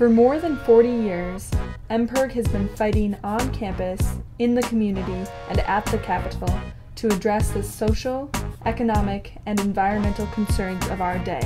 For more than 40 years, MPIRG has been fighting on campus, in the community, and at the Capitol to address the social, economic, and environmental concerns of our day.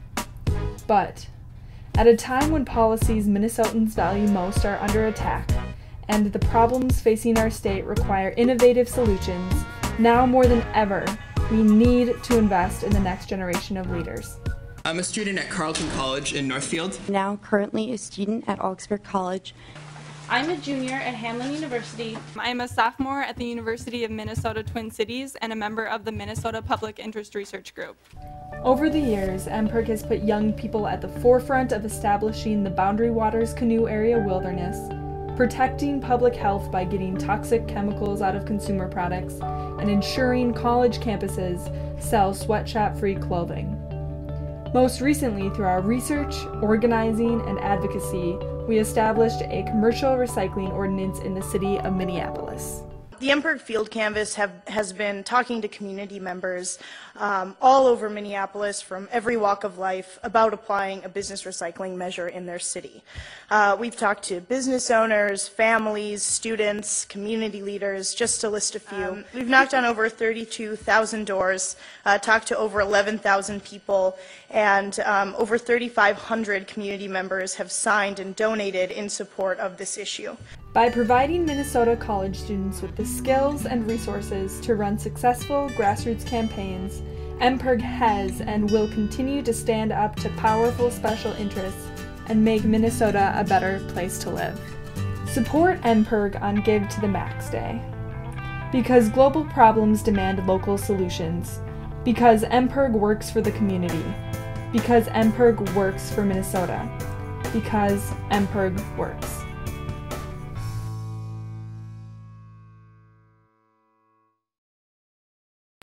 But, at a time when policies Minnesotans value most are under attack, and the problems facing our state require innovative solutions, now more than ever, we need to invest in the next generation of leaders. I'm a student at Carleton College in Northfield. Now currently a student at Augsburg College. I'm a junior at Hamline University. I'm a sophomore at the University of Minnesota Twin Cities and a member of the Minnesota Public Interest Research Group. Over the years, MPIRG has put young people at the forefront of establishing the Boundary Waters Canoe Area Wilderness, protecting public health by getting toxic chemicals out of consumer products, and ensuring college campuses sell sweatshop-free clothing. Most recently, through our research, organizing, and advocacy, we established a commercial recycling ordinance in the city of Minneapolis. The MPIRG Field Canvas has been talking to community members all over Minneapolis from every walk of life about applying a business recycling measure in their city. We've talked to business owners, families, students, community leaders, just to list a few. We've knocked on over 32,000 doors, talked to over 11,000 people, and over 3,500 community members have signed and donated in support of this issue. By providing Minnesota college students with the skills and resources to run successful grassroots campaigns, MPIRG has and will continue to stand up to powerful special interests and make Minnesota a better place to live. Support MPIRG on Give to the Max Day. Because global problems demand local solutions. Because MPIRG works for the community. Because MPIRG works for Minnesota. Because MPIRG works.